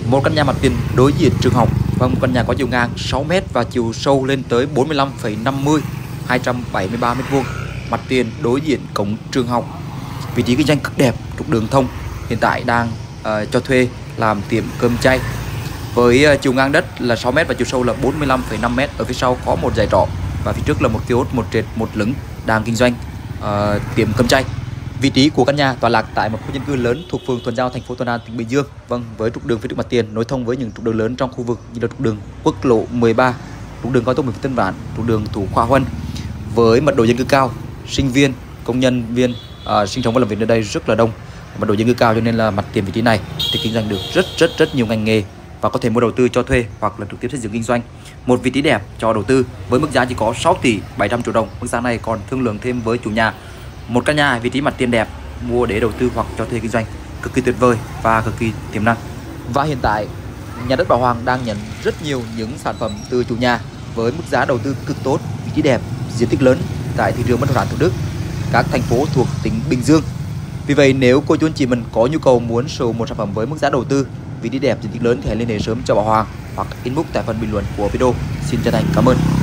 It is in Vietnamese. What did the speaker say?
Một căn nhà mặt tiền đối diện trường học và một căn nhà có chiều ngang 6 m và chiều sâu lên tới 45,50, 273 m². Mặt tiền đối diện cổng trường học. Vị trí kinh doanh cực đẹp, trục đường thông. Hiện tại đang cho thuê làm tiệm cơm chay. Với chiều ngang đất là 6 m và chiều sâu là 45,5 m. Ở phía sau có một dãy trọ và phía trước là một kiosk, một trệt, một lửng đang kinh doanh tiệm cơm chay. Vị trí của căn nhà tọa lạc tại một khu dân cư lớn thuộc phường Thuận Giao, thành phố Thuận An, tỉnh Bình Dương. Vâng, với trục đường phía trước mặt tiền nối thông với những trục đường lớn trong khu vực như là trục đường quốc lộ 13, trục đường cao tốc Tân Vạn, trục đường Thủ Khoa Huân. Với mật độ dân cư cao, sinh viên, công nhân viên sinh sống và làm việc nơi đây rất là đông. Mật độ dân cư cao cho nên là mặt tiền vị trí này thì kinh doanh được rất nhiều ngành nghề và có thể mua đầu tư cho thuê hoặc là trực tiếp xây dựng kinh doanh. Một vị trí đẹp cho đầu tư với mức giá chỉ có 6 tỷ 700 triệu đồng. Mức giá này còn thương lượng thêm với chủ nhà. Một căn nhà vị trí mặt tiền đẹp, mua để đầu tư hoặc cho thuê kinh doanh cực kỳ tuyệt vời và cực kỳ tiềm năng. Và hiện tại nhà đất Bảo Hoàng đang nhận rất nhiều những sản phẩm từ chủ nhà với mức giá đầu tư cực tốt, vị trí đẹp, diện tích lớn tại thị trường bất động sản Thủ Đức, các thành phố thuộc tỉnh Bình Dương. Vì vậy nếu cô chú anh chị mình có nhu cầu muốn sở hữu một sản phẩm với mức giá đầu tư, vị trí đẹp, diện tích lớn thì hãy liên hệ sớm cho Bảo Hoàng hoặc inbox tại phần bình luận của video. Xin chân thành cảm ơn.